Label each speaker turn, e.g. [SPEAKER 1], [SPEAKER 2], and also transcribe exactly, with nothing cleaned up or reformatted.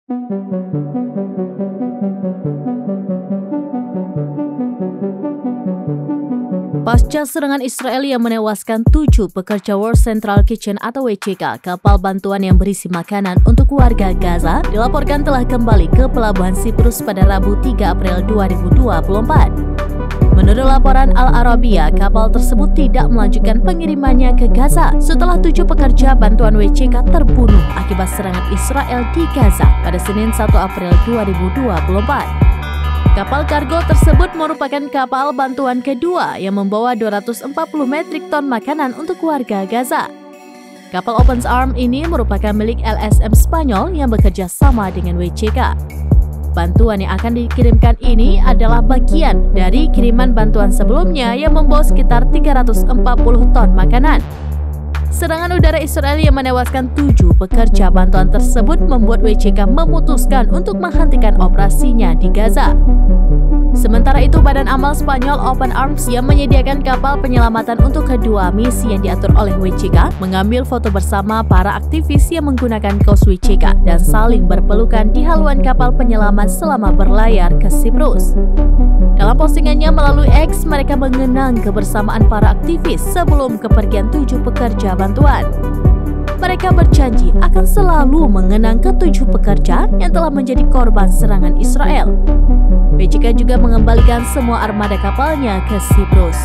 [SPEAKER 1] Pasca serangan Israel yang menewaskan tujuh pekerja World Central Kitchen atau W C K, kapal bantuan yang berisi makanan untuk warga Gaza, dilaporkan telah kembali ke Pelabuhan Siprus pada Rabu tiga April dua ribu dua puluh empat. Menurut laporan Al Arabiya, kapal tersebut tidak melanjutkan pengirimannya ke Gaza setelah tujuh pekerja bantuan W C K terbunuh akibat serangan Israel di Gaza pada Senin satu April dua ribu dua puluh empat. Kapal kargo tersebut merupakan kapal bantuan kedua yang membawa dua ratus empat puluh metrik ton makanan untuk warga Gaza. Kapal Open Arms ini merupakan milik L S M Spanyol yang bekerja sama dengan W C K. Bantuan yang akan dikirimkan ini adalah bagian dari kiriman bantuan sebelumnya yang membawa sekitar tiga ratus empat puluh ton makanan. Serangan udara Israel yang menewaskan tujuh pekerja bantuan tersebut membuat W C K memutuskan untuk menghentikan operasinya di Gaza. Sementara itu, Badan Amal Spanyol Open Arms yang menyediakan kapal penyelamatan untuk kedua misi yang diatur oleh W C K mengambil foto bersama para aktivis yang menggunakan kaos W C K dan saling berpelukan di haluan kapal penyelamat selama berlayar ke Siprus. Dalam postingannya melalui X, mereka mengenang kebersamaan para aktivis sebelum kepergian tujuh pekerja bantuan. Mereka berjanji akan selalu mengenang ketujuh pekerja yang telah menjadi korban serangan Israel. W C K juga mengembalikan semua armada kapalnya ke Siprus.